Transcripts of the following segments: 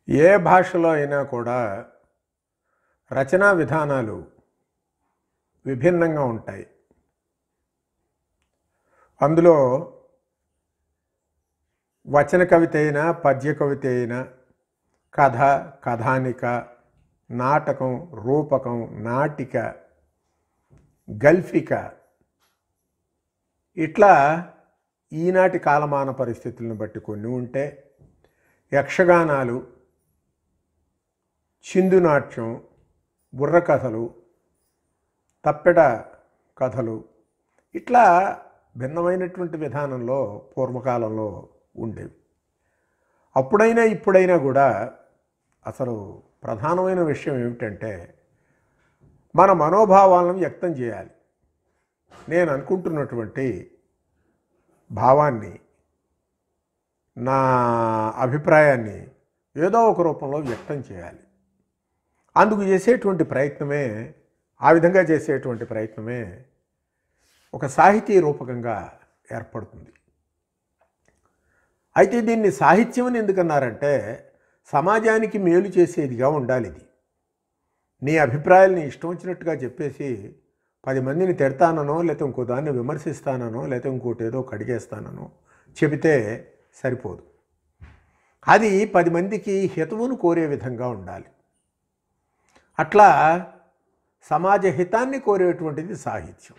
ఏ భాషలో అయినా కూడా రచనా విధానాలు విభిన్నంగా ఉంటాయి. అందులో వచన కవిత అయినా, పద్య కవిత అయినా, కథ, కథానిక, నాటకం, రూపకం, నాటిక, గల్ఫిక, ఇట్లా ఈనాటి కాలమాన పరిస్థితులను బట్టి కొన్ని ఉంటే, యక్షగానాలు, చిందునాట్యం, బుర్రకథలు, తప్పెట కథలు, ఇట్లా భిన్నమైనటువంటి విధానంలో పూర్వకాలంలో ఉండేవి. అప్పుడైనా ఇప్పుడైనా కూడా అసలు ప్రధానమైన విషయం ఏమిటంటే మన మనోభావాలను వ్యక్తం చేయాలి. నేను అనుకుంటున్నటువంటి భావాన్ని, నా అభిప్రాయాన్ని ఏదో ఒక రూపంలో వ్యక్తం చేయాలి. అందుకు చేసేటువంటి ప్రయత్నమే, ఆ విధంగా చేసేటువంటి ప్రయత్నమే ఒక సాహితీ రూపకంగా ఏర్పడుతుంది. అయితే దీన్ని సాహిత్యం అని ఎందుకన్నారంటే సమాజానికి మేలు చేసేదిగా ఉండాలి. ఇది నీ అభిప్రాయాల్ని ఇష్టం వచ్చినట్టుగా చెప్పేసి 10 మందిని తిడతానో, లేకపోతే ఇంకో దాన్ని విమర్శిస్తానో, లేకపోతే ఇంకోటి ఏదో కడిగేస్తానో చెబితే సరిపోదు. అది 10 మందికి హితవును కోరే విధంగా ఉండాలి. అట్లా సమాజ హితాన్ని కోరేటువంటిది సాహిత్యం.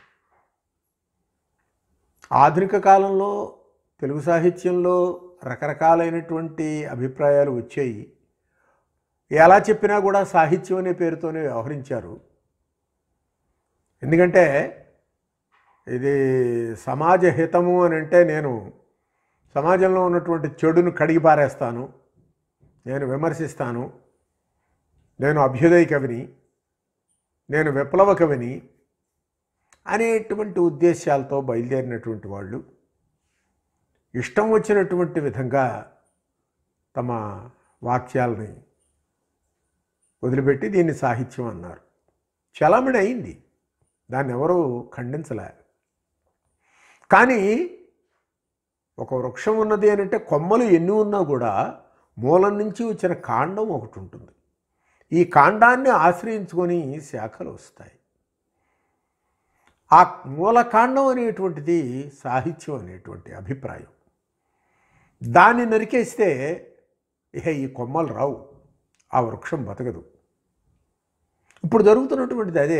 ఆధునిక కాలంలో తెలుగు సాహిత్యంలో రకరకాలైనటువంటి అభిప్రాయాలు వచ్చాయి. ఎలా చెప్పినా కూడా సాహిత్యం అనే పేరుతోనే వ్యవహరించారు. ఎందుకంటే ఇది సమాజ హితము అని అంటే నేను సమాజంలో ఉన్నటువంటి చెడును కడిగి పారేస్తాను, నేను విమర్శిస్తాను, నేను అభ్యుదయ కవిని, నేను విప్లవ కవిని అనేటువంటి ఉద్దేశాలతో బయలుదేరినటువంటి వాళ్ళు ఇష్టం వచ్చినటువంటి విధంగా తమ వాక్యాలని వదిలిపెట్టి దీన్ని సాహిత్యం అన్నారు. చలామణి అయింది, దాన్ని ఎవరూ ఖండించలే. కానీ ఒక వృక్షం ఉన్నది అని అంటే కొమ్మలు ఎన్ని ఉన్నా కూడా మూలం నుంచి వచ్చిన కాండం ఒకటి ఉంటుంది. ఈ కాండాన్ని ఆశ్రయించుకొని శాఖలు వస్తాయి. ఆ మూలకాండం అనేటువంటిది సాహిత్యం అనేటువంటి అభిప్రాయం. దాన్ని నరికేస్తే ఇహ ఈ కొమ్మలు రావు, ఆ వృక్షం బతకదు. ఇప్పుడు జరుగుతున్నటువంటిది అదే.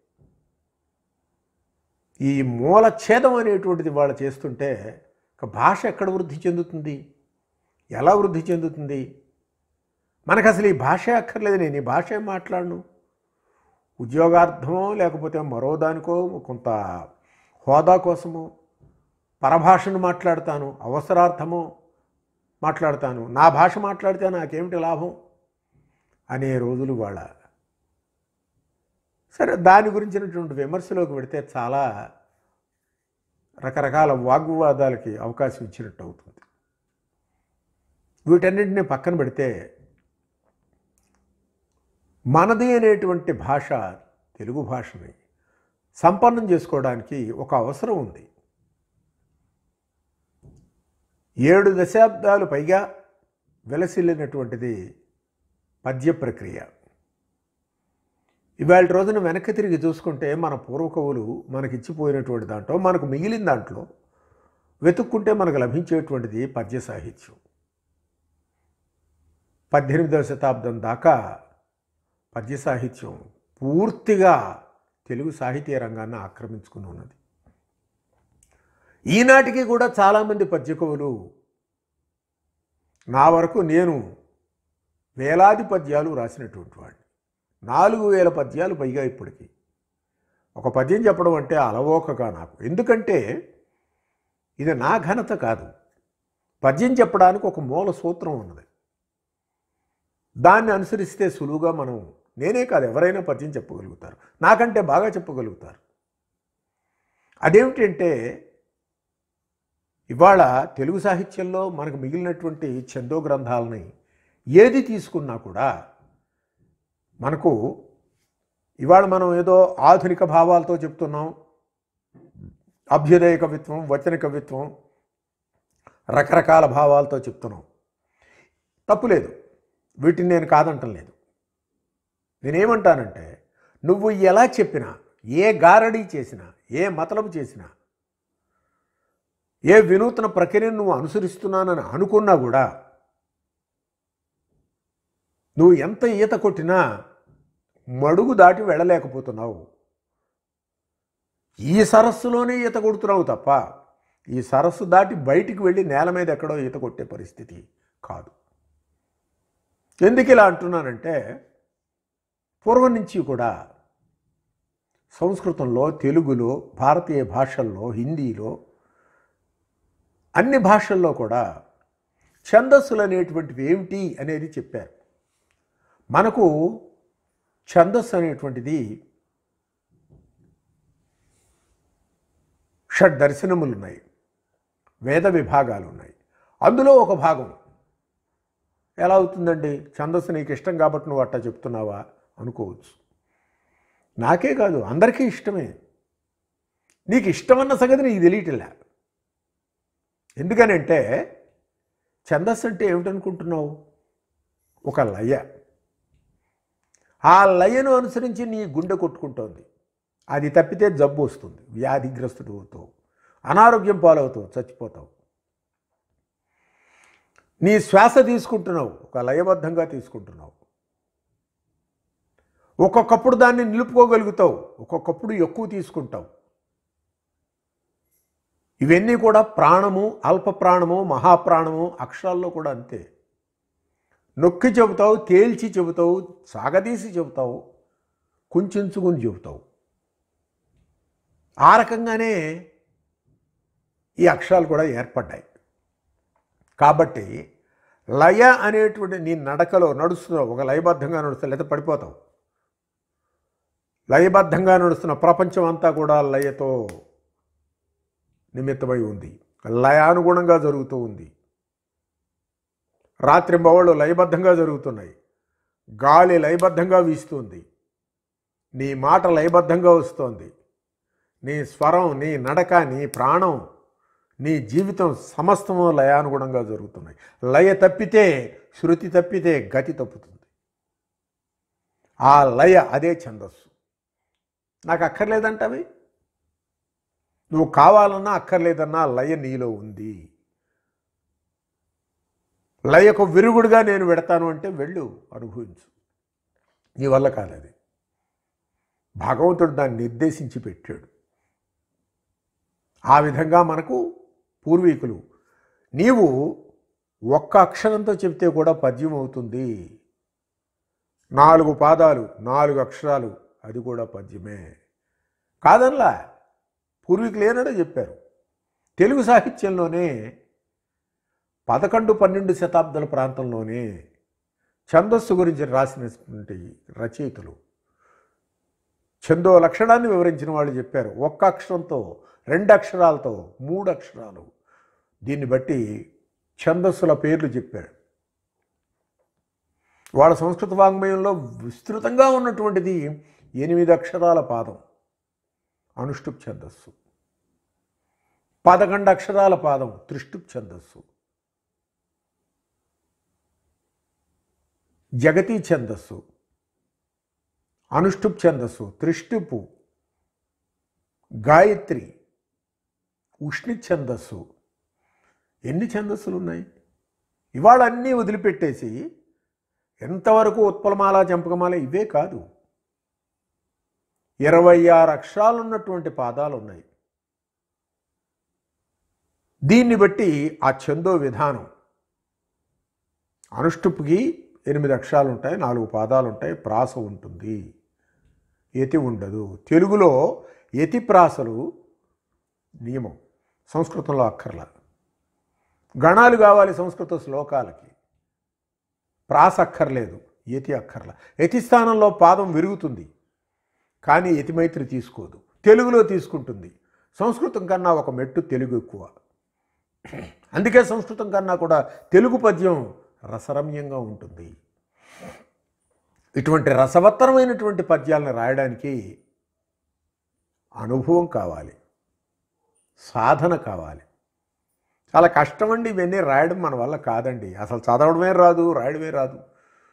ఈ మూలఛేదం అనేటువంటిది వాళ్ళు చేస్తుంటే భాష ఎక్కడ వృద్ధి చెందుతుంది, ఎలా వృద్ధి చెందుతుంది? మనకు అసలు ఈ భాష అక్కర్లేదు. నేను ఈ భాష మాట్లాడను, ఉద్యోగార్థమో లేకపోతే మరో దానికో, కొంత హోదా కోసమో పరభాషను మాట్లాడతాను, అవసరార్థమో మాట్లాడతాను, నా భాష మాట్లాడితే నాకేమిటి లాభం అనే రోజులు వాళ్ళ. సరే, దాని గురించినటువంటి విమర్శలోకి పెడితే చాలా రకరకాల వాగ్వివాదాలకి అవకాశం ఇచ్చినట్టు అవుతుంది. వీటన్నింటినీ పక్కన పెడితే మనది అనేటువంటి భాష, తెలుగు భాషని సంపన్నం చేసుకోవడానికి ఒక అవసరం ఉంది. 7 దశాబ్దాలు పైగా విలసిల్లినటువంటిది పద్య ప్రక్రియ. ఇవాళ రోజున వెనక్కి తిరిగి చూసుకుంటే మన పూర్వకవులు మనకిచ్చిపోయినటువంటి దాంట్లో, మనకు మిగిలిన దాంట్లో వెతుక్కుంటే మనకు లభించేటువంటిది పద్య సాహిత్యం. 18వ శతాబ్దం దాకా పద్య సాహిత్యం పూర్తిగా తెలుగు సాహితీయ రంగాన్ని ఆక్రమించుకుని ఉన్నది. ఈనాటికి కూడా చాలామంది పద్య కవులు, నా వరకు నేను వేలాది పద్యాలు రాసినటువంటి వాడిని, 4000 పద్యాలు పైగా ఇప్పటికీ. ఒక పద్యం చెప్పడం అంటే అలవోకగా నాకు, ఎందుకంటే ఇది నా ఘనత కాదు. పద్యం చెప్పడానికి ఒక మూల సూత్రం ఉన్నది, దాన్ని అనుసరిస్తే సులువుగా మనం, నేనే కాదు ఎవరైనా పద్యం చెప్పగలుగుతారు, నాకంటే బాగా చెప్పగలుగుతారు. అదేమిటంటే ఇవాళ తెలుగు సాహిత్యంలో మనకు మిగిలినటువంటి ఛందో గ్రంథాలని ఏది తీసుకున్నా కూడా మనకు ఇవాళ మనం ఏదో ఆధునిక భావాలతో చెప్తున్నాం. అభ్యుదయ కవిత్వం, వచన కవిత్వం, రకరకాల భావాలతో చెప్తున్నాం. తప్పులేదు. వీటిని నేను కాదంటం లేదు. నేనేమంటానంటే, నువ్వు ఎలా చెప్పినా, ఏ గారడీ చేసినా, ఏ మతలబు చేసినా, ఏ వినూత్న ప్రక్రియను నువ్వు అనుసరిస్తున్నానని అనుకున్నా కూడా, నువ్వు ఎంత ఈత కొట్టినా మడుగు దాటి వెళ్ళలేకపోతున్నావు. ఈ సరస్సులోనే ఈత కొడుతున్నావు తప్ప ఈ సరస్సు దాటి బయటికి వెళ్ళి నేల మీద ఎక్కడో ఈత కొట్టే పరిస్థితి కాదు. ఎందుకు ఇలా అంటున్నానంటే, పూర్వం నుంచి కూడా సంస్కృతంలో, తెలుగులో, భారతీయ భాషల్లో, హిందీలో, అన్ని భాషల్లో కూడా ఛందస్సులు అనేటువంటివి ఏమిటి అనేది చెప్పారు. మనకు ఛందస్సు అనేటువంటిది షడ్ దర్శనములు ఉన్నాయి, వేద విభాగాలు ఉన్నాయి. అందులో ఒక భాగం ఎలా అవుతుందండి? ఛందస్సు నీకు ఇష్టం కాబట్టి నువ్వు అట్టా చెప్తున్నావా అనుకోవచ్చు. నాకే కాదు, అందరికీ ఇష్టమే. నీకు ఇష్టమన్న సంగతి నీకు తెలియటలే. ఎందుకనంటే ఛందస్సు అంటే ఏమిటనుకుంటున్నావు? ఒక లయ. ఆ లయను అనుసరించి నీ గుండె కొట్టుకుంటోంది. అది తప్పితే జబ్బు వస్తుంది, వ్యాధిగ్రస్తుడు అవుతావు, అనారోగ్యం పాలవుతావు, చచ్చిపోతావు. నీ శ్వాస తీసుకుంటున్నావు, ఒక లయబద్ధంగా తీసుకుంటున్నావు. ఒక్కొక్కప్పుడు దాన్ని నిలుపుకోగలుగుతావు, ఒక్కొక్కప్పుడు ఎక్కువ తీసుకుంటావు. ఇవన్నీ కూడా ప్రాణము, అల్ప ప్రాణము, మహాప్రాణము, అక్షరాల్లో కూడా అంతే. నొక్కి చెబుతావు, తేల్చి చెబుతావు, సాగదీసి చెబుతావు, కుంచుకుని చెబుతావు. ఆ రకంగానే ఈ అక్షరాలు కూడా ఏర్పడ్డాయి. కాబట్టి లయ అనేటువంటి నీ నడకలో నడుస్తున్నావు, ఒక లయబద్ధంగా నడుస్తావు, లేదా పడిపోతావు. లయబద్ధంగా నడుస్తున్న ప్రపంచం అంతా కూడా లయతో నిమిత్తమై ఉంది, లయానుగుణంగా జరుగుతూ ఉంది. రాత్రింబవళ్ళు లయబద్ధంగా జరుగుతున్నాయి, గాలి లయబద్ధంగా వీస్తుంది, నీ మాట లయబద్ధంగా వస్తోంది, నీ స్వరం, నీ నడక, నీ ప్రాణం, నీ జీవితం సమస్తము లయానుగుణంగా జరుగుతున్నాయి. లయ తప్పితే, శృతి తప్పితే గతి తప్పుతుంది. ఆ లయ అదే ఛందస్సు. నాకు అక్కర్లేదంటవి, నువ్వు కావాలన్నా అక్కర్లేదన్నా లయ నీలో ఉంది. లయకు విరుగుడుగా నేను పెడతాను అంటే వెళ్ళు, అనుభవించు. నీ వల్ల కాదది. భగవంతుడు దాన్ని నిర్దేశించి పెట్టాడు. ఆ విధంగా మనకు పూర్వీకులు, నీవు ఒక్క అక్షరంతో చెప్తే కూడా పద్యం అవుతుంది. 4 పాదాలు, 4 అక్షరాలు, అది కూడా పద్యమే కాదనలా. పూర్వీకులు ఏనాడో చెప్పారు. తెలుగు సాహిత్యంలోనే 11-12 శతాబ్దాల ప్రాంతంలోనే ఛందస్సు గురించి రాసినటువంటి రచయితలు ఛందో లక్షణాన్ని వివరించిన వాళ్ళు చెప్పారు. ఒక్క అక్షరంతో, 2 అక్షరాలతో, 3 అక్షరాలు, దీన్ని బట్టి ఛందస్సుల పేర్లు చెప్పారు. వాళ్ళ సంస్కృత వాంగ్మయంలో విస్తృతంగా ఉన్నటువంటిది 8 అక్షరాల పాదం అనుష్టుప్ ఛందస్సు, 11 అక్షరాల పాదం త్రిష్టుప్ ఛందస్సు, జగతి ఛందస్సు, అనుష్టుప్ ఛందస్సు, త్రిష్టుపు, గాయత్రి, ఉష్ణి ఛందస్సు. ఎన్ని ఛందస్సులు ఉన్నాయి? ఇవాళ అన్నీ వదిలిపెట్టేసి ఎంతవరకు ఉత్పలమాల, చంపకమాల ఇవే కాదు, 26 అక్షరాలు ఉన్నటువంటి పాదాలు ఉన్నాయి. దీన్ని బట్టి ఆ ఛందో విధానం, అనుష్టుప్కి 8 అక్షరాలు ఉంటాయి, 4 పాదాలు ఉంటాయి, ప్రాస ఉంటుంది, యతి ఉండదు. తెలుగులో యతి ప్రాసలు నియమం, సంస్కృతంలో అక్కర్లా. గణాలు కావాలి సంస్కృత శ్లోకాలకి, ప్రాస అక్కర్లేదు, యతి అక్కర్లా. యతి స్థానంలో పాదం విరుగుతుంది, కానీ యతిమైత్రి తీసుకోదు. తెలుగులో తీసుకుంటుంది. సంస్కృతం కన్నా ఒక మెట్టు తెలుగు ఎక్కువ. అందుకే సంస్కృతం కన్నా కూడా తెలుగు పద్యం రసరమ్యంగా ఉంటుంది. ఇటువంటి రసవత్తరమైనటువంటి పద్యాలను రాయడానికి అనుభవం కావాలి, సాధన కావాలి. చాలా కష్టమండి ఇవన్నీ రాయడం మన వల్ల కాదండి. అసలు చదవడమే రాదు, రాయడమే రాదు.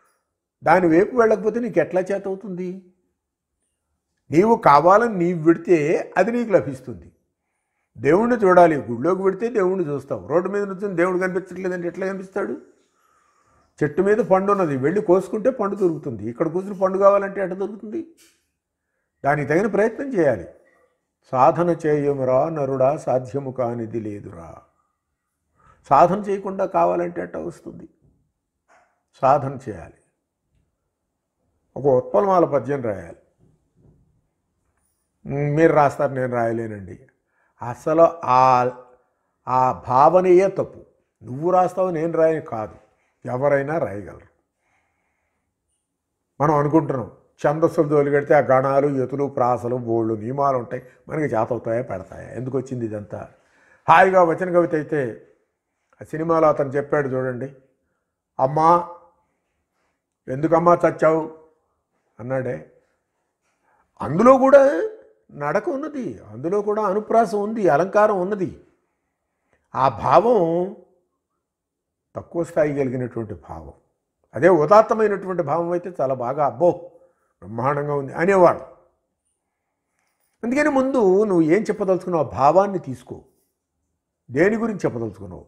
దాని వైపు వెళ్ళకపోతే నీకు ఎట్లా చేత అవుతుంది? నీవు కావాలని నీవు విడితే అది నీకు లభిస్తుంది. దేవుణ్ణి చూడాలి, గుడిలోకి పెడితే దేవుణ్ణి చూస్తావు. రోడ్డు మీద నుంచి దేవుడు కనిపించట్లేదంటే ఎట్లా కనిపిస్తాడు? చెట్టు మీద పండు ఉన్నది, వెళ్ళి కోసుకుంటే పండు దొరుకుతుంది. ఇక్కడ కూర్చుని పండు కావాలంటే ఎట్లా దొరుకుతుంది? దానికి తగిన ప్రయత్నం చేయాలి. సాధన చేయమురా నరుడా, సాధ్యము కానిది లేదురా. సాధన చేయకుండా కావాలంటే ఎట్లా వస్తుంది? సాధన చేయాలి. ఒక ఉత్పలమాల పద్యం రాయాలి. మీరు రాస్తారు, నేను రాయలేనండి. అసలు ఆ భావనయే తప్పు. నువ్వు రాస్తావు, నేను రాయని కాదు, ఎవరైనా రాయగలరు. మనం అనుకుంటున్నాం ఛందస్సులు తోలిగడితే ఆ గణాలు, యతులు, ప్రాసలు, బోళ్ళు నియమాలు ఉంటాయి, మనకి చేతవుతాయా పెడతాయా? ఎందుకు వచ్చింది ఇదంతా? హాయిగా వచన కవిత అయితే ఆ సినిమాలో అతను చెప్పాడు చూడండి, అమ్మా ఎందుకమ్మా చచ్చావు అన్నాడే. అందులో కూడా నడక ఉన్నది, అందులో కూడా అనుప్రాసం ఉంది, అలంకారం ఉన్నది. ఆ భావం తక్కువ స్థాయి కలిగినటువంటి భావం. అదే ఉదాత్తమైనటువంటి భావం అయితే చాలా బాగా అబ్బో బ్రహ్మాండంగా ఉంది అనేవాడు. అందుకని ముందు నువ్వు ఏం చెప్పదలుచుకున్నావు భావాన్ని తీసుకో. దేని గురించి చెప్పదలుచుకున్నావు?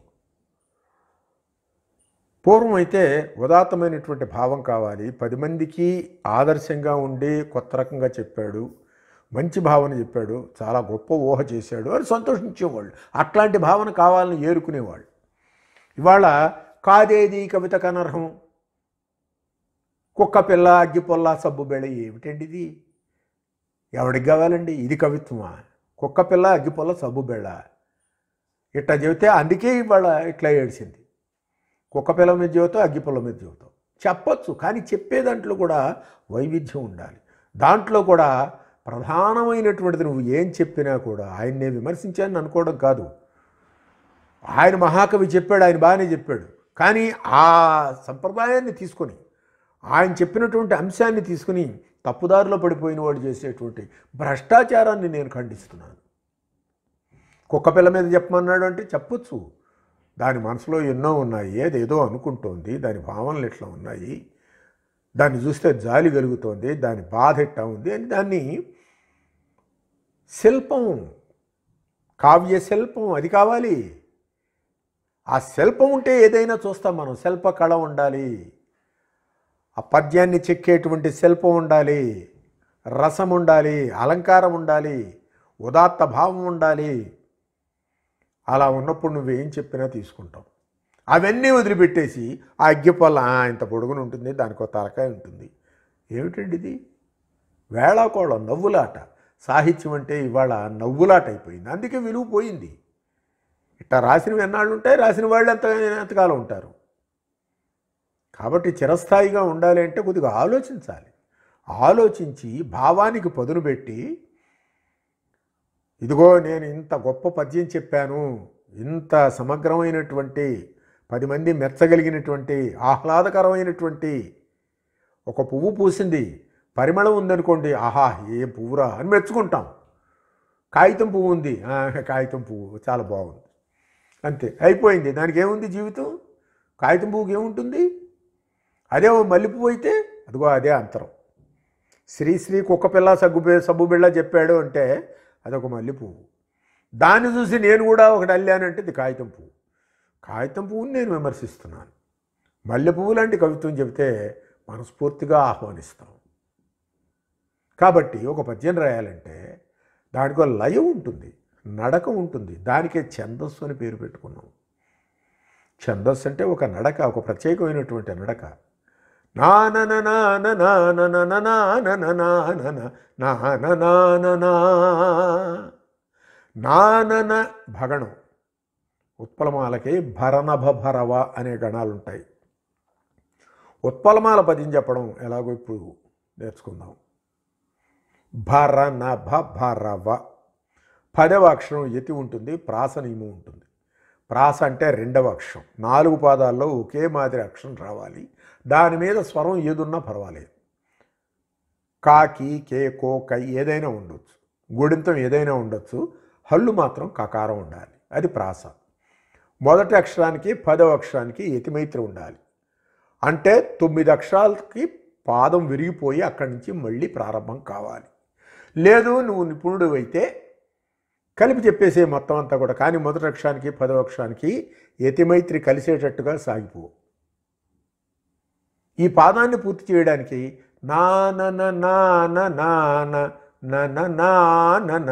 పూర్వం అయితే ఉదాత్తమైనటువంటి భావం కావాలి, 10 మందికి ఆదర్శంగా ఉండి కొత్త రకంగా చెప్పాడు, మంచి భావన చెప్పాడు, చాలా గొప్ప ఊహ చేశాడు అని సంతోషించేవాళ్ళు. అట్లాంటి భావన కావాలని ఏరుకునేవాళ్ళు. ఇవాళ కాదేది కవిత కనర్హం, కుక్క పిల్ల, అగ్గిపొల్ల, సబ్బు బెళ, ఏమిటండి ఇది? ఎవడికి కావాలండి ఇది కవిత్వమా? కుక్క పిల్ల, అగ్గిపొల్ల, సబ్బు బెళ ఇట్లా చెబితే అందుకే ఇవాళ ఇట్లా ఏడిచింది. కుక్క పిల్ల మీద చెబుతావు, అగ్గిపొల్ల మీద చెబుతావు, చెప్పచ్చు. కానీ చెప్పే దాంట్లో కూడా వైవిధ్యం ఉండాలి. దాంట్లో కూడా ప్రధానమైనటువంటిది నువ్వు ఏం చెప్పినా కూడా ఆయన్నే విమర్శించాలని అనుకోవడం కాదు. ఆయన మహాకవి చెప్పాడు, ఆయన బాగానే చెప్పాడు. కానీ ఆ సంప్రదాయాన్ని తీసుకొని, ఆయన చెప్పినటువంటి అంశాన్ని తీసుకుని తప్పుదారిలో పడిపోయిన వాడు చేసేటువంటి భ్రష్టాచారాన్ని నేను ఖండిస్తున్నాను. కుక్కపిల్ల మీద చెప్పమన్నాడు అంటే చెప్పొచ్చు, దాని మనసులో ఎన్నో ఉన్నాయి, ఏదేదో అనుకుంటోంది, దాని భావనలు ఎట్లా ఉన్నాయి, దాన్ని చూస్తే జాలి కలుగుతోంది, దాని బాధ ఎట్లా ఉంది అని దాన్ని శిల్పం, కావ్య శిల్పం అది కావాలి. ఆ శిల్పం ఉంటే ఏదైనా చూస్తాం మనం. శిల్పకళ ఉండాలి, ఆ పద్యాన్ని చెక్కేటువంటి శిల్పం ఉండాలి, రసం ఉండాలి, అలంకారం ఉండాలి, ఉదాత్త భావం ఉండాలి. అలా ఉన్నప్పుడు నువ్వేం చెప్పినా తీసుకుంటావు. అవన్నీ వదిలిపెట్టేసి ఆ అగ్గిపొల్ల ఇంత పొడుగున ఉంటుంది, దానికో తలకాయ ఉంటుంది, ఏమిటండి ఇది? వేళాకోళం, నవ్వులాట. సాహిత్యం అంటే ఇవాళ నవ్వులాట అయిపోయింది, అందుకే విలువ పోయింది. ఇట్లా రాసినవి ఎన్నాళ్ళు ఉంటాయి, రాసిన వాళ్ళు ఎంతకాలం ఉంటారు. కాబట్టి చిరస్థాయిగా ఉండాలి అంటే కొద్దిగా ఆలోచించాలి. ఆలోచించి భావానికి పదును పెట్టి, ఇదిగో నేను ఇంత గొప్ప పద్యం చెప్పాను, ఇంత సమగ్రమైనటువంటి 10 మంది మెచ్చగలిగినటువంటి ఆహ్లాదకరమైనటువంటి ఒక పువ్వు పూసింది, పరిమళం ఉందనుకోండి, ఆహా ఏం పువ్వురా అని మెచ్చుకుంటాం. కాగితం పువ్వు ఉంది, కాగితం పువ్వు చాలా బాగుంది, అంతే అయిపోయింది. దానికి ఏముంది జీవితం? కాగితం పువ్వుకి ఏముంటుంది? అదే మల్లెపువ్వు అయితే అదిగో అదే అంతరం. శ్రీశ్రీ కుక్కపిల్ల సబ్బు బిళ్ళ చెప్పాడు అంటే అదొక మల్లెపువ్వు. దాన్ని చూసి నేను కూడా ఒకటి అల్లానంటే ఇది కాగితం పువ్వు. కాగితం పువ్వుని నేను విమర్శిస్తున్నాను. మల్లెపువ్వు లాంటి కవిత్వం చెబితే మనస్ఫూర్తిగా ఆహ్వానిస్తాం. కాబట్టి ఒక పద్యం రాయాలంటే దానికో లయం ఉంటుంది, నడక ఉంటుంది. దానికే ఛందస్సు అని పేరు పెట్టుకున్నాం. ఛందస్సు అంటే ఒక నడక, ఒక ప్రత్యేకమైనటువంటి నడక. నానన భగణం. ఉత్పలమాలకి భరనభ భరవ అనే గణాలు ఉంటాయి. ఉత్పలమాల పద్యం చెప్పడం ఎలాగో ఇప్పుడు నేర్చుకుందాం. భరనభ భరవ 10వ అక్షరం యతి ఉంటుంది, ప్రాస నియమం ఉంటుంది. ప్రాస అంటే 2వ అక్షరం. 4 పాదాల్లో ఒకే మాదిరి అక్షరం రావాలి. దాని మీద స్వరం ఏదున్నా పర్వాలేదు. కాకి, కే, కో, కై ఏదైనా ఉండొచ్చు, గుడింతం ఏదైనా ఉండొచ్చు, హల్లు మాత్రం కకారం ఉండాలి. అది ప్రాస. మొదటి అక్షరానికి 10వ అక్షరానికి యతిమైత్రి ఉండాలి. అంటే 9 అక్షరాలకి పాదం విరిగిపోయి అక్కడి నుంచి మళ్ళీ ప్రారంభం కావాలి. లేదు నువ్వు నిపుణుడు అయితే కలిపి చెప్పేసే మొత్తం అంతా కూడా. కానీ మొదటి అక్షరానికి 10వ అక్షరానికి యతిమైత్రి కలిసేటట్టుగా సాగిపో. ఈ పాదాన్ని పూర్తి చేయడానికి నాన నాన నాన నన నాన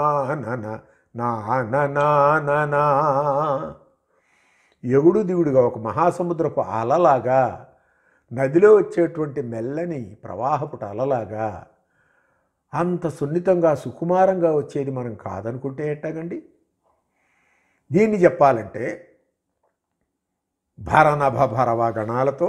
నాన ఎగుడు దిగుడుగా ఒక మహాసముద్రపు అలలాగా, నదిలో వచ్చేటువంటి మెల్లని ప్రవాహపుట అలలాగా అంత సున్నితంగా సుకుమారంగా వచ్చేది మనం కాదనుకుంటే ఎట్టాగండి? దీన్ని చెప్పాలంటే భరనభ భరవ గణాలతో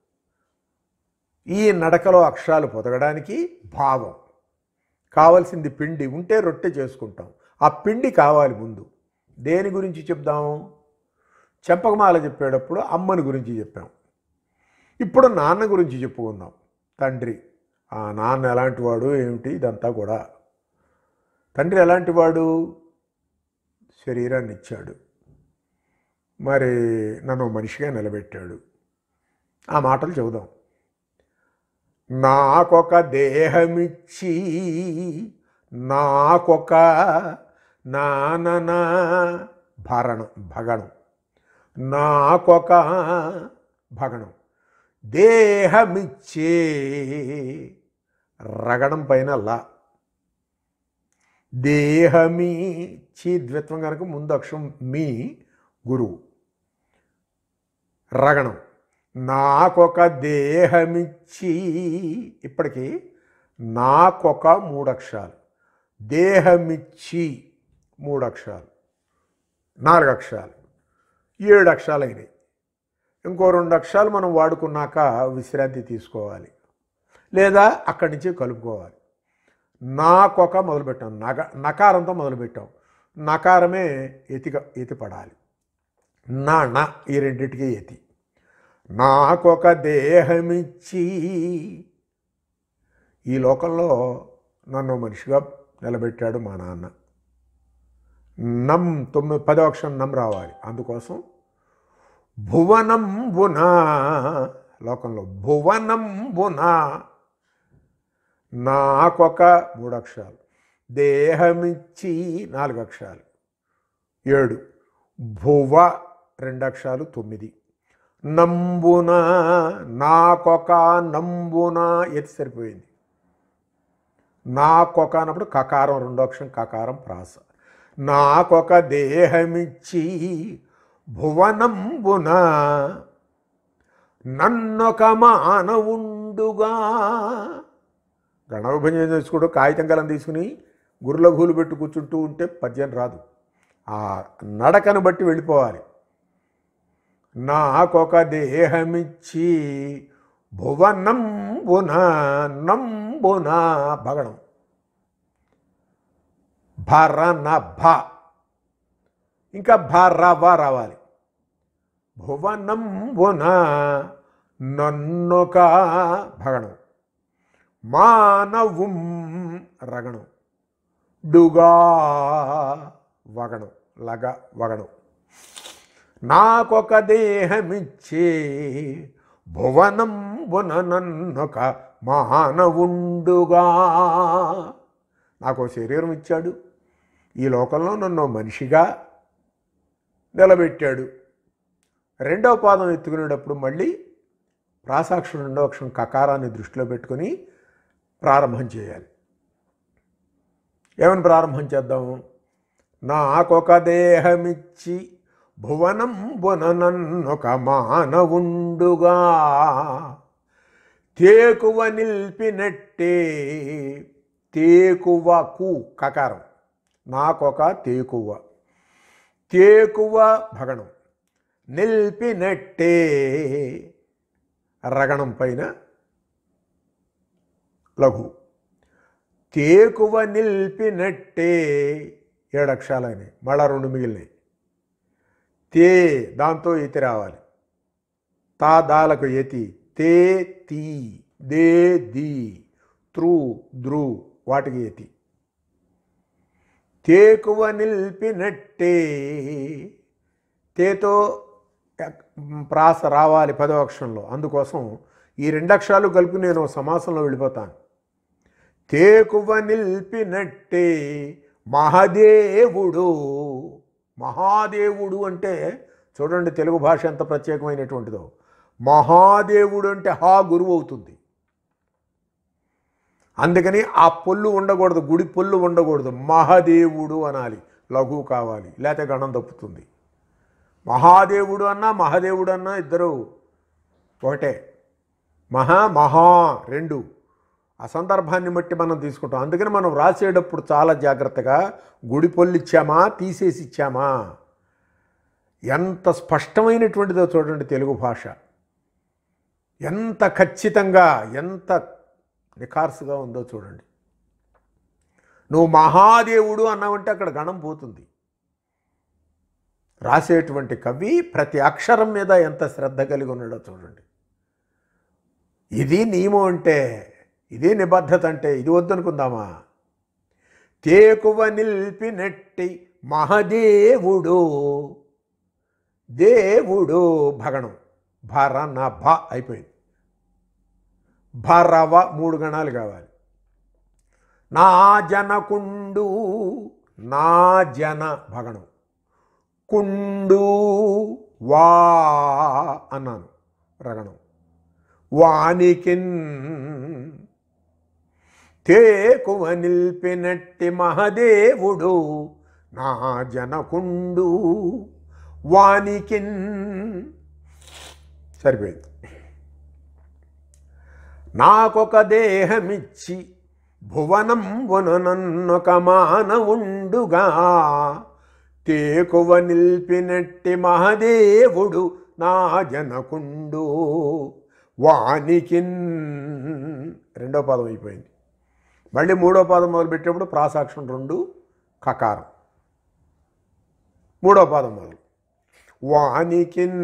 ఈ నడకలో అక్షరాలు పొదగడానికి భావం కావాల్సింది. పిండి ఉంటే రొట్టె చేసుకుంటాం, ఆ పిండి కావాలి ముందు. దేని గురించి చెప్దాం? చెంపకమాల చెప్పేటప్పుడు అమ్మని గురించి చెప్పాం. ఇప్పుడు నాన్న గురించి చెప్పుకుందాం. తండ్రి, ఆ నాన్న ఎలాంటి వాడు ఏమిటి ఇదంతా కూడా. తండ్రి ఎలాంటి వాడు? శరీరాన్ని ఇచ్చాడు, మరి నన్ను మనిషిగా నిలబెట్టాడు. ఆ మాటలు చెబుదాం. నాకొక దేహమిచ్చి నాకొక నానన భగణం, నాకొక భగణం దేహమిచ్చే రగడం పైన లా, దేహమి చి ద్విత్వం కనుక ముందు అక్షరం మీ గురువు, రగణం. నాకొక దేహమిచ్చి, ఇప్పటికీ నాకొక 3 అక్షరాలు, దేహమిచ్చి 3 అక్షరాలు, 4 అక్షరాలు, 7 అక్షరాలు అయినాయి. ఇంకో 2 అక్షరాలు మనం వాడుకున్నాక విశ్రాంతి తీసుకోవాలి, లేదా అక్కడి నుంచి కలుపుకోవాలి. నాకొక మొదలుపెట్టాం, నకారంతో మొదలుపెట్టాం. నకారమే ఎతి పడాలి. నా ఈ రెండింటికి ఎతి. నాకొక దేహమిచ్చి, ఈ లోకంలో నన్ను మనిషిగా నిలబెట్టాడు మా నాన్న. నం 10వ అక్షరం నం రావాలి. అందుకోసం భువనంబున, లోకంలో భువనంబున నాకొక 3 అక్షరాలు, దేహమిచ్చి 4 అక్షరాలు 7, భువ 2 అక్షరాలు 9, నంబున నాకొక నంబున ఎత్తి సరిపోయింది. నాకొక అన్నప్పుడు కకారం 2వ అక్షరం, కకారం ప్రాస. నాకొక దేహమిచ్చి భువనంబున నన్నొక మానవుండుగా. గణవిభజన చేసుకోవడం కాగితం కలం తీసుకుని గుర్రలో గూలు పెట్టి కూర్చుంటూ ఉంటే పద్యం రాదు. ఆ నడకను బట్టి వెళ్ళిపోవాలి. నాకొక దేహమిచ్చి భువనంబున నంబున భగణం, భరనభ, ఇంకా భరవ రావాలి. భువనంబున నన్నొక భగణం, మానవుం రగణం, డుగా వగణం, లగ వగణం. నాకొక దేహమిచ్చే భువనంబున నన్నొక మానవుండుగా. నాకు శరీరం ఇచ్చాడు, ఈ లోకంలో నన్ను మనిషిగా నిలబెట్టాడు. 2వ పాదం ఎత్తుకునేటప్పుడు మళ్ళీ ప్రాసాక్షరం 2వ అక్షరం కకారాన్ని దృష్టిలో పెట్టుకొని ప్రారంభం చేయాలి. ఏమని ప్రారంభం చేద్దాము? నాకొక దేహమిచ్చి భువనంబున నన్నొక మానవుండుగా, తేకువ నిల్పినట్టే, తేకువకు కకారం, నాకొక తేకువ, తేకువ భగణం, నిల్పినట్టే రగణం పైన లఘు, తేకువ నిల్పినట్టే 7 అక్షరాలైనాయి, మళ్ళా 2 మిగిలినాయి. తే దాంతో ఎతి రావాలి. తా దాలకు ఎతి, తే తీ, దే ది, త్రు ద్రు వాటికి ఎతి. తేకువ నిల్పినట్టే, తేతో ప్రాస రావాలి 10వ అక్షరంలో. అందుకోసం ఈ 2 అక్షరాలు కలిపి నేను సమాసంలో వెళ్ళిపోతాను. తేకువ నిల్పినట్టే మహాదేవుడు. మహాదేవుడు అంటే చూడండి తెలుగు భాష ఎంత ప్రత్యేకమైనటువంటిదో. మహాదేవుడు అంటే హా గురువు అవుతుంది. అందుకని ఆ పొల్లు ఉండకూడదు, గుడి పొల్లు ఉండకూడదు, మహాదేవుడు అనాలి, లఘు కావాలి, లేకపోతే గణం తప్పుతుంది. మహాదేవుడు అన్నా మహాదేవుడు అన్నా ఇద్దరు ఒకటే. మహా రెండు. ఆ సందర్భాన్ని బట్టి మనం తీసుకుంటాం. అందుకని మనం రాసేటప్పుడు చాలా జాగ్రత్తగా గుడి పొల్లు ఇచ్చామా తీసేసి ఇచ్చామా, ఎంత స్పష్టమైనటువంటిదో చూడండి తెలుగు భాష, ఎంత ఖచ్చితంగా ఎంత నిఖార్సుగా ఉందో చూడండి. నువ్వు మహాదేవుడు అన్నావంటే అక్కడ గణం పోతుంది. రాసేటువంటి కవి ప్రతి అక్షరం మీద ఎంత శ్రద్ధ కలిగి ఉన్నాడో చూడండి. ఇది నియమం అంటే, ఇదే నిబద్ధత అంటే, ఇది వద్దనుకుందామా? తేకువ నిల్పినట్టి మహదేవుడు. దేవుడు భగణం, భరన భ అయిపోయింది. భరవ 3 గణాలు కావాలి. నా జనకుండు, నా జన భగణం, కుండు వా అన్నాను రగణం. వానికిన్ తేకువ నిల్పినట్టి మహదేవుడు నా జనకుండు వానికిన్. సరిపోయింది. నాకొక దేహమిచ్చి భువనం వననన్నొక మానవుండుగా తేకువ నిల్పినట్టి మహదేవుడు నా జనకుండు వానికిన్. 2వ పదం అయిపోయింది. మళ్ళీ 3వ పదం మొదలుపెట్టేప్పుడు ప్రాసాక్షరం 2 కకారం. 3వ పదం మొదలు వానికిన్.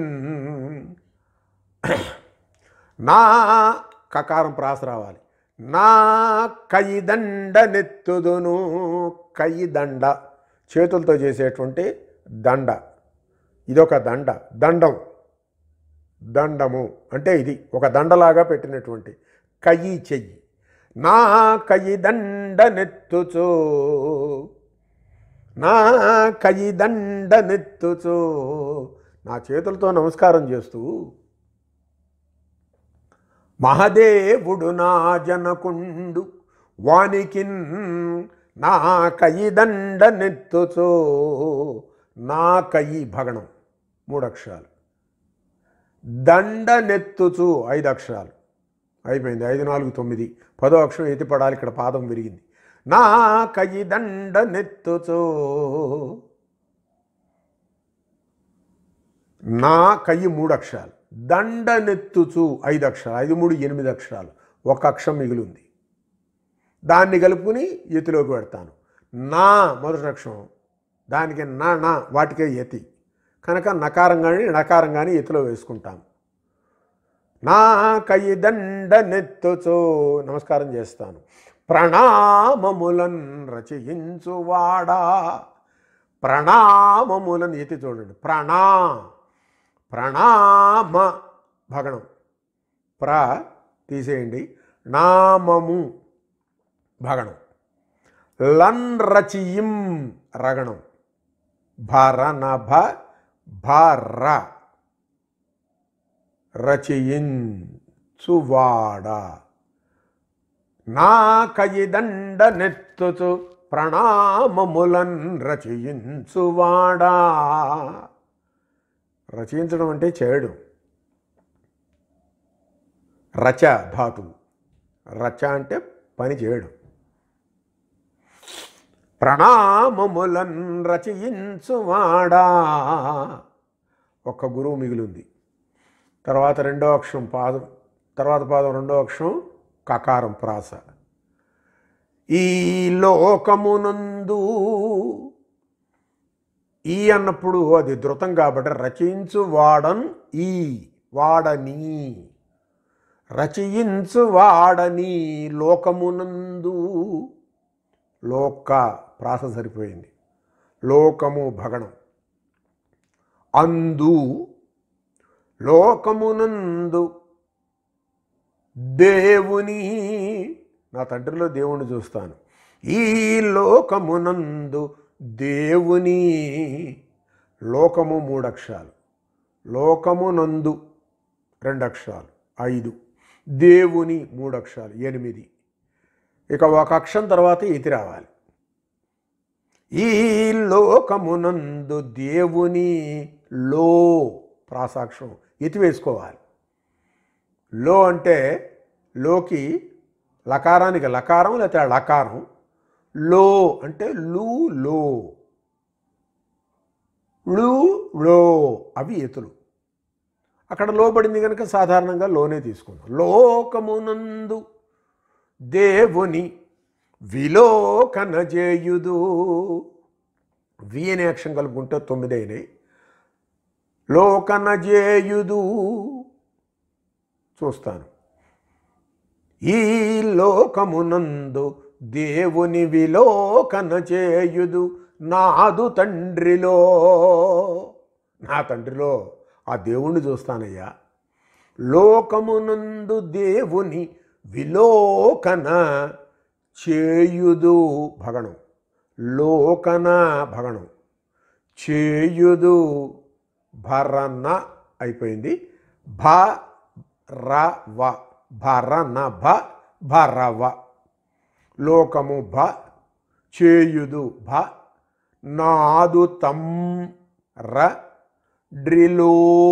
నా కకారం ప్రాస రావాలి. నా కైదండ నెత్తుదును. కైదండ చేతులతో చేసేటువంటి దండ, ఇదొక దండ. దండం, దండము అంటే ఇది ఒక దండలాగా పెట్టినటువంటి కయ్యి చెయ్యి. నా కైదండ నెత్తుచో, నా కైదండ నెత్తుచో, నా చేతులతో నమస్కారం చేస్తూ మహదేవుడు నా జనకుండు వానికిన్ నా కైదండ నెత్తుచో. నా కయి భగణం 3 అక్షరాలు, దండ నెత్తుచు 5 అక్షరాలు అయిపోయింది. 5, 4, 9. 10వ అక్షరం ఎత్తి పడాలి, ఇక్కడ పాదం విరిగింది. నా కైదండ నెత్తుచో. నా కయ్యి 3 అక్షరాలు, దండ నెత్తుచు 5 అక్షరాలు, 5, 3, 8 అక్షరాలు. 1 అక్షరం మిగిలింది. దాన్ని కలుపుకుని ఎత్తిలోకి పెడతాను. నా మొదటి అక్షరం, దానికి నా వాటికే యతి కనుక నకారం కానీ నకారం కానీ ఎత్తులో వేసుకుంటాం. నా కైదండ నెత్తుచో నమస్కారం చేస్తాను. ప్రణామములన్ రచయించువాడా. ప్రణామములను ఎత్తి చూడండి. ప్రణామ భగణం, ప్ర తీసేయండి, నామము భగణం. లన్ రచయిం రగణం, భరనభ భర రచయించువాడా. నా కైదండ నెత్తుచు ప్రణామములన్ రచయించువాడా. రచయించడం అంటే చేయడం. రచ ధాతువు, రచ అంటే పని చేయడం. ప్రణామములన్ రచయించువాడా. ఒక్క గురువు మిగిలింది. తర్వాత 2వ అక్షరం పాదం, తర్వాత పాదం 2వ అక్షరం కకారం ప్రాస. ఈ లోకమునందు, ఈ అన్నప్పుడు అది ధృతం కాబట్టి రచయించు వాడన్ ఈ వాడని, రచయించు వాడని లోకమునందు. లోక ప్రాస సరిపోయింది. లోకము భగణం. అందు లోకమునందు దేవుని, నా తండ్రిలో దేవుణ్ణి చూస్తాను. ఈ లోకమునందు దేవుని, లోకము 3 అక్షరాలు, లోకమునందు 2 అక్షరాలు 5, దేవుని 3 అక్షరాలు 8. ఇక ఒక అక్షరం తర్వాత ఎతి రావాలి. ఈ లోకమునందు దేవుని, లో ప్రాసాక్షరం ఎతి వేసుకోవాలి. లో అంటే లోకి లకారానికి లకారం లేకపోతే లకారం, లో అంటే లు లో, లు లో అవి ఎతులు. అక్కడ లోబడింది కనుక సాధారణంగా లోనే తీసుకుందాం. లోకమునందు దేవుని విలోకన చేయుదు, వి అనే అక్షరం కలుపుకుంటే 9 అయినాయి. లోకన చేయుదు చూస్తాను. ఈ లోకమునందు దేవుని విలోకన చేయుదు నాదు తండ్రిలో, నా తండ్రిలో ఆ దేవుణ్ణి చూస్తానయ్యా. లోకమునందు దేవుని విలోకన చేయుదు భగణం, లోకన భగణం, చేయుదు భరన అయిపోయింది. భరవ, భరన భరవ, లోకము చేయుదు నాదు తం డ్రిలో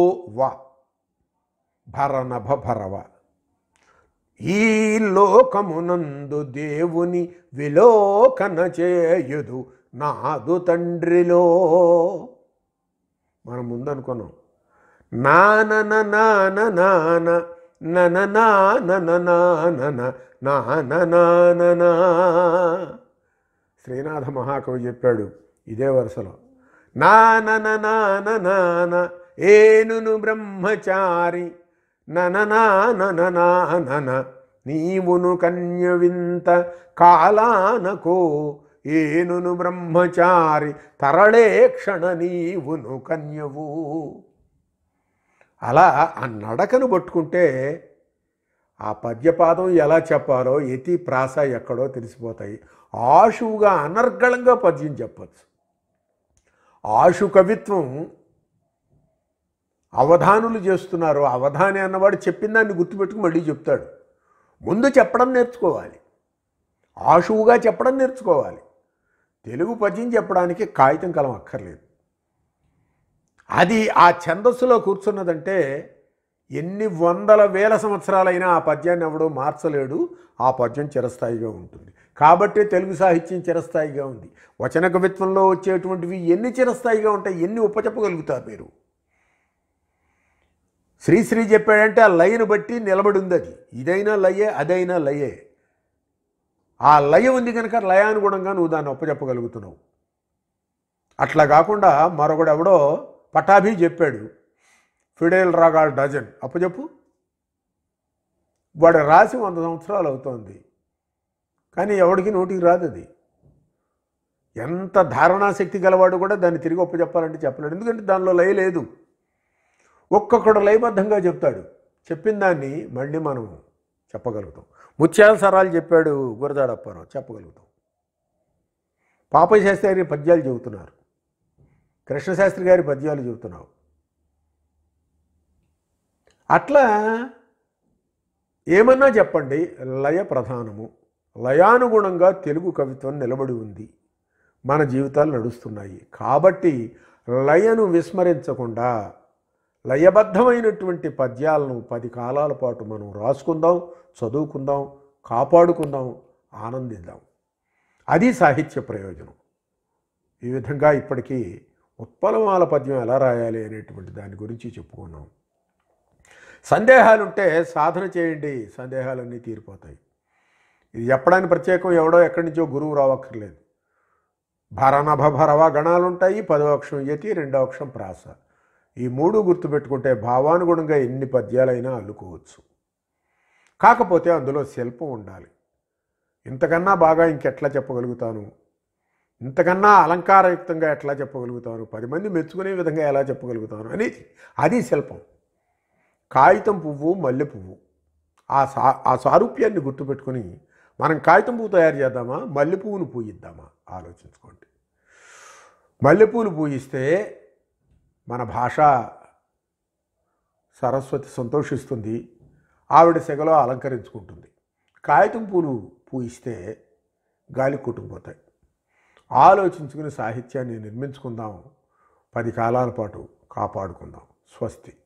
భరన భరవ. ఈ లోకమునందు దేవుని విలోకన చేయుదు నాదు తండ్రిలో. మనం ముందనుకున్నాం నాన నాన నాన నన నాన నాన. శ్రీనాథ మహాకవి చెప్పాడు ఇదే వరుసలో, నాన నాన నాన ఏనును బ్రహ్మచారి నన నాన నీవును కన్యవింత కాలానకో ఏనును బ్రహ్మచారి తరళే క్షణ నీవును కన్యవు. అలా ఆ నడకను పట్టుకుంటే ఆ పద్యపాదం ఎలా చెప్పాలో యతి ప్రాస ఎక్కడో తెలిసిపోతాయి. ఆశువుగా అనర్గళంగా పద్యం చెప్పచ్చు. ఆశు కవిత్వం అవధానులు చేస్తున్నారు. అవధాని అన్నవాడు చెప్పిన దాన్ని గుర్తుపెట్టుకు మళ్ళీ చెప్తాడు. ముందు చెప్పడం నేర్చుకోవాలి, ఆశువుగా చెప్పడం నేర్చుకోవాలి. తెలుగు పద్యం చెప్పడానికి కాగితం కలం అక్కర్లేదు. అది ఆ ఛందస్సులో కూర్చున్నదంటే ఎన్ని వందల వేల సంవత్సరాలైనా ఆ పద్యాన్ని ఎవడో మార్చలేడు. ఆ పద్యం చిరస్థాయిగా ఉంటుంది. కాబట్టి తెలుగు సాహిత్యం చిరస్థాయిగా ఉంది. వచన కవిత్వంలో వచ్చేటువంటివి ఎన్ని చిరస్థాయిగా ఉంటాయి, ఎన్ని ఉపచెప్పగలుగుతారు మీరు? శ్రీశ్రీ చెప్పాడంటే ఆ లయను బట్టి నిలబడి ఉంది. అది ఇదైనా లయే, అదైనా లయే. ఆ లయ ఉంది కనుక లయానుగుణంగా నువ్వు దాన్ని ఒప్పచెప్పగలుగుతున్నావు. అట్లా కాకుండా మరొకడు ఎవడో పటాభి చెప్పాడు, ఫిడేల్ రాగాల్ డజన్ అప్పచెప్పు. వాడు రాసి 100 సంవత్సరాలు అవుతోంది, కానీ ఎవడికి నోటికి రాదు. అది ఎంత ధారణాశక్తి గలవాడు కూడా దాన్ని తిరిగి ఒప్పచెప్పాలంటే చెప్పలేడు. ఎందుకంటే దానిలో లయ లేదు. ఒక్కొక్కడు లయబద్ధంగా చెప్తాడు. చెప్పిన దాన్ని మళ్ళీ మనం చెప్పగలుగుతాం. ముత్యాల సరాలు చెప్పాడు గురజాడప్పారావు, చెప్పగలుగుతాం. పాపయ్య శాస్త్రి గారి పద్యాలు చెబుతున్నారు, కృష్ణశాస్త్రి గారి పద్యాలు చెబుతున్నావు. అట్లా ఏమన్నా చెప్పండి, లయ ప్రధానము. లయానుగుణంగా తెలుగు కవిత్వం నిలబడి ఉంది. మన జీవితాలు నడుస్తున్నాయి. కాబట్టి లయను విస్మరించకుండా లయబద్ధమైనటువంటి పద్యాలను 10 కాలాల పాటు మనం రాసుకుందాం, చదువుకుందాం, కాపాడుకుందాం, ఆనందిద్దాం. అది సాహిత్య ప్రయోజనం. ఈ విధంగా ఇప్పటికీ ఉత్పలమాల పద్యం ఎలా రాయాలి అనేటువంటి దాని గురించి చెప్పుకున్నాం. సందేహాలుంటే సాధన చేయండి, సందేహాలన్నీ తీరిపోతాయి. ఇది చెప్పడానికి ప్రత్యేకం ఎవడో ఎక్కడి నుంచో గురువు రావక్కర్లేదు. భరనభ భరవ గణాలు ఉంటాయి. 10వ అక్షరం యతి, 2వ అక్షరం ప్రాస. ఈ 3 గుర్తుపెట్టుకుంటే భావానుగుణంగా ఎన్ని పద్యాలైనా అల్లుకోవచ్చు. కాకపోతే అందులో శిల్పం ఉండాలి. ఇంతకన్నా బాగా ఇంకెట్లా చెప్పగలుగుతాను, ఇంతకన్నా అలంకారయుక్తంగా ఎట్లా చెప్పగలుగుతాను, 10 మంది మెచ్చుకునే విధంగా ఎలా చెప్పగలుగుతాను అనేది అది శిల్పం. కాగితం పువ్వు, మల్లె పువ్వు ఆ సారూప్యాన్ని గుర్తుపెట్టుకొని మనం కాగితం పువ్వు తయారు చేద్దామా, మల్లెపువ్వును పూయిద్దామా ఆలోచించుకోండి. మల్లెపూలు పూయిస్తే మన భాష సరస్వతి సంతోషిస్తుంది, ఆవిడ సెగలో అలంకరించుకుంటుంది. కాగితం పూలు పూయిస్తే గాలి కొట్టుకుపోతాయి. ఆలోచించుకుని సాహిత్యాన్ని నిర్మించుకుందాం, 10 కాలాల పాటు కాపాడుకుందాం. స్వస్తి.